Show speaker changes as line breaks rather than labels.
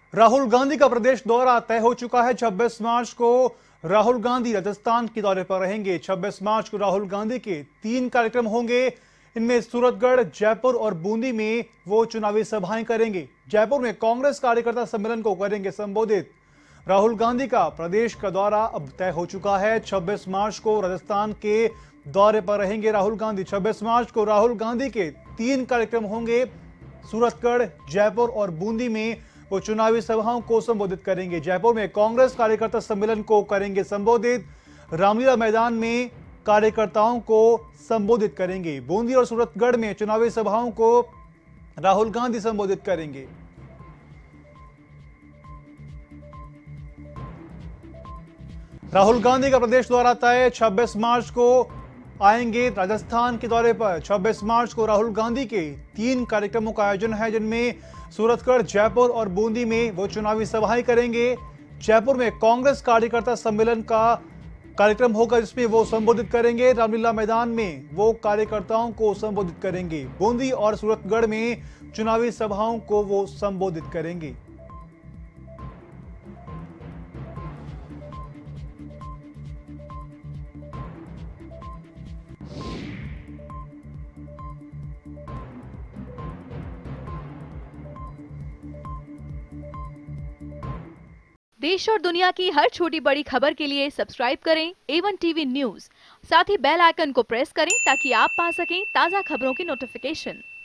राहुल गांधी का प्रदेश दौरा तय हो चुका है। 26 मार्च को राहुल गांधी राजस्थान के दौरे पर रहेंगे। 26 मार्च को राहुल गांधी के 3 कार्यक्रम होंगे। इनमें सूरतगढ़, जयपुर और बूंदी में वो चुनावी सभाएं करेंगे। जयपुर में कांग्रेस कार्यकर्ता सम्मेलन को करेंगे संबोधित। राहुल गांधी का प्रदेश का दौरा अब तय हो चुका है। 26 मार्च को राजस्थान के दौरे पर रहेंगे राहुल गांधी। 26 मार्च को राहुल गांधी के 3 कार्यक्रम होंगे। सूरतगढ़, जयपुर और बूंदी में वो चुनावी सभाओं को संबोधित करेंगे। जयपुर में कांग्रेस कार्यकर्ता सम्मेलन को करेंगे संबोधित। रामलीला मैदान में कार्यकर्ताओं को संबोधित करेंगे। बूंदी और सूरतगढ़ में चुनावी सभाओं को राहुल गांधी संबोधित करेंगे। राहुल गांधी का प्रदेश दौरा तय। 26 मार्च को आएंगे राजस्थान के दौरे पर। 26 मार्च को राहुल गांधी के 3 कार्यक्रमों का आयोजन है, जिनमें सूरतगढ़, जयपुर और बूंदी में वो चुनावी सभाएं करेंगे। जयपुर में कांग्रेस कार्यकर्ता सम्मेलन का कार्यक्रम होगा, जिसमें वो संबोधित करेंगे। रामलीला मैदान में वो कार्यकर्ताओं को संबोधित करेंगे। बूंदी और सूरतगढ़ में चुनावी सभाओं को वो संबोधित करेंगे।
देश और दुनिया की हर छोटी बड़ी खबर के लिए सब्सक्राइब करें A1 टीवी न्यूज़। साथ ही बेल आइकन को प्रेस करें ताकि आप पा सकें ताज़ा खबरों की नोटिफिकेशन।